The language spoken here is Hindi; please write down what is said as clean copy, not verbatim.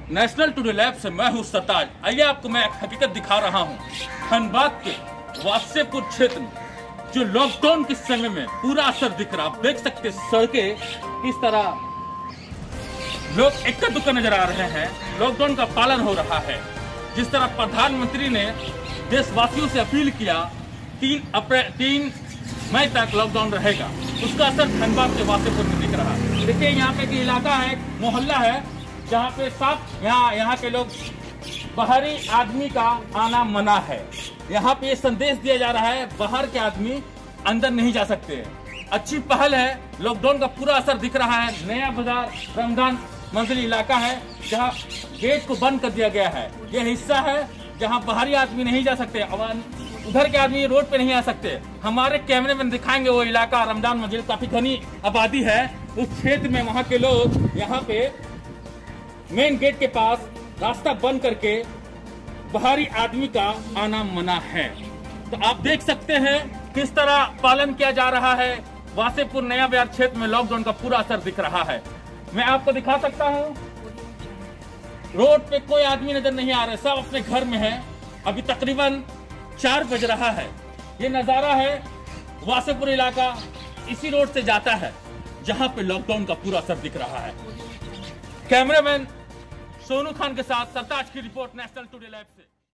नेशनल टुडे लैब से मैं हूं सरताज। आइए आपको मैं एक हकीकत दिखा रहा हूं। धनबाद के वासेपुर क्षेत्र में जो लॉकडाउन के समय में पूरा असर दिख रहा, आप देख सकते सड़कें किस तरह लोग इक्का दुक्का नजर आ रहे हैं। लॉकडाउन का पालन हो रहा है। जिस तरह प्रधानमंत्री ने देशवासियों से अपील किया 3 मई तक लॉकडाउन रहेगा, उसका असर धनबाद के वासेपुर में दिख रहा है। देखिए यहाँ पे की इलाका है, मोहल्ला है, जहाँ पे साफ यहाँ के लोग बाहरी आदमी का आना मना है। यहाँ पे ये संदेश दिया जा रहा है बाहर के आदमी अंदर नहीं जा सकते। अच्छी पहल है, लॉकडाउन का पूरा असर दिख रहा है। नया बाजार रमजान मंजिल इलाका है जहाँ गेट को बंद कर दिया गया है। यह हिस्सा है जहाँ बाहरी आदमी नहीं जा सकते, उधर के आदमी रोड पे नहीं आ सकते। हमारे कैमरे में दिखाएंगे वो इलाका रमजान मंजिल, काफी घनी आबादी है उस क्षेत्र में। वहाँ के लोग यहाँ पे मेन गेट के पास रास्ता बंद करके बाहरी आदमी का आना मना है। तो आप देख सकते हैं किस तरह पालन किया जा रहा है। वासेपुर नया बाजार क्षेत्र में लॉकडाउन का पूरा असर दिख रहा है। मैं आपको दिखा सकता हूं, रोड पे कोई आदमी नजर नहीं आ रहा है, सब अपने घर में है। अभी तकरीबन 4 बज रहा है। ये नजारा है वासेपुर इलाका इसी रोड से जाता है जहां पे लॉकडाउन का पूरा असर दिख रहा है। कैमरामैन सोनू खान के साथ सरताज की रिपोर्ट, नेशनल टुडे लैब से।